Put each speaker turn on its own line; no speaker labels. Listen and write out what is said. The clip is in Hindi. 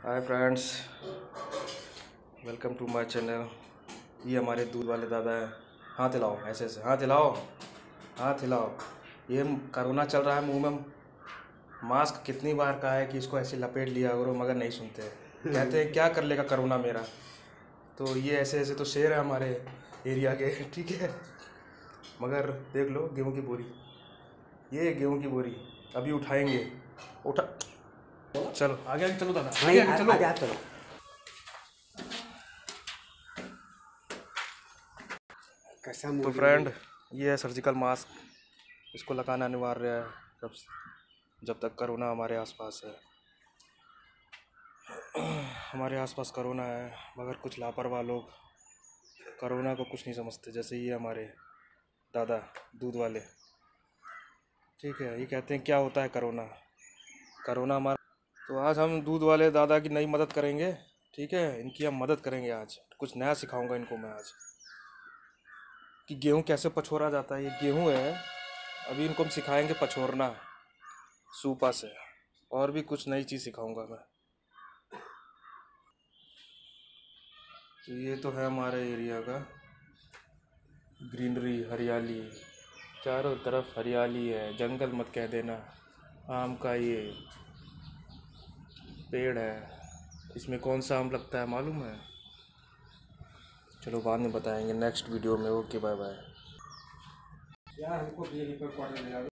Hi friends, welcome to my channel. ये हमारे दूध वाले दादा हैं। हाथ हिलाओ, ऐसे ऐसे हाथ हिलाओ, हाथ हिलाओ। ये कोरोना चल रहा है, मुंह में मास्क कितनी बार कहा है कि इसको ऐसे लपेट लिया करो, मगर नहीं सुनते। कहते हैं क्या कर लेगा कोरोना मेरा। तो ये ऐसे ऐसे तो शेर है हमारे एरिया के, ठीक है। मगर देख लो गेहूं की बोरी, ये गेहूं की बोरी अभी उठाएंगे। उठा, चलो आगे आगे चलो दादा, आगे आगे चलो,
आगे चलो। कैसा
तो फ्रेंड, ये है सर्जिकल मास्क। इसको लगाना अनिवार्य है जब तक कोरोना हमारे आसपास है। हमारे आसपास कोरोना है, मगर कुछ लापरवाह लोग कोरोना को कुछ नहीं समझते। जैसे ये हमारे दादा दूध वाले, ठीक है। ये कहते हैं क्या होता है कोरोना, कोरोना हमारा। तो आज हम दूध वाले दादा की नई मदद करेंगे, ठीक है। इनकी हम मदद करेंगे। आज कुछ नया सिखाऊंगा इनको मैं आज, कि गेहूँ कैसे पछोरा जाता है। ये गेहूँ है, अभी इनको हम सिखाएंगे पछोरना सूपा से। और भी कुछ नई चीज़ सिखाऊंगा मैं। तो ये तो है हमारे एरिया का ग्रीनरी, हरियाली, चारों तरफ हरियाली है। जंगल मत कह देना। आम का ये पेड़ है, इसमें कौन सा आम लगता है मालूम है? चलो बाद में बताएंगे नेक्स्ट वीडियो में। Okay, bye bye.
यार हमको भी यहीं पर क्वार्टर मिला।